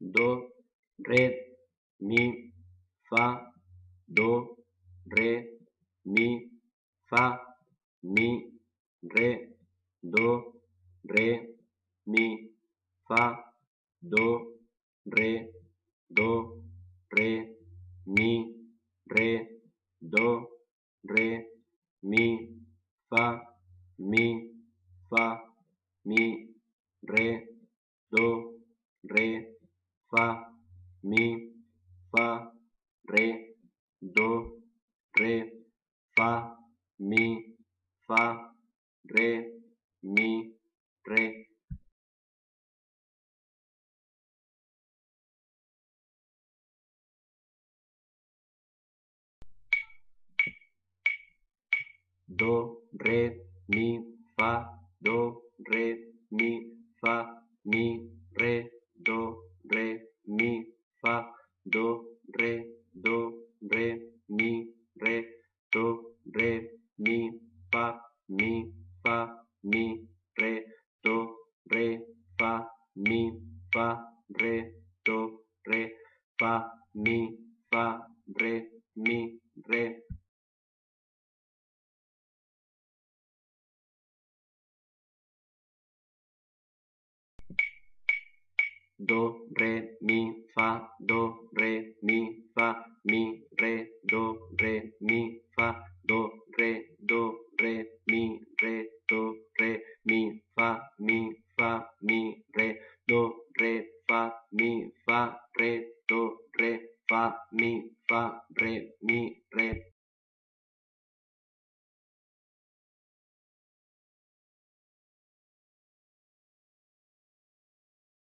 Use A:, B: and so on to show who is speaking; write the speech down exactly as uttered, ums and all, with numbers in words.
A: do, re, mi, fa, do, re, mi, fa, mi, re, do, re, mi, fa, do, re, do, re, mi, re, do, re, mi, fa, mi, fa, mi, re, do, re, fa, mi, fa, re, do, re, fa, mi, fa, re, mi, re. Do, re, mi, fa, do, re, mi, fa, mi, re, do, re, mi, fa, do, re, do, re, mi, re, do, re, mi, fa, mi, fa, mi, re, do, re, fa, mi, fa, re, do, re, fa, mi, fa, re, mi, re. Do, re, mi, fa, do, re, mi, fa, mi, re, do, re, mi, fa, do, re, do, re, mi, re, do, re, mi, fa, mi, fa, mi, re, do, re, fa, mi, fa, re, do, re, fa, mi, fa, re, mi,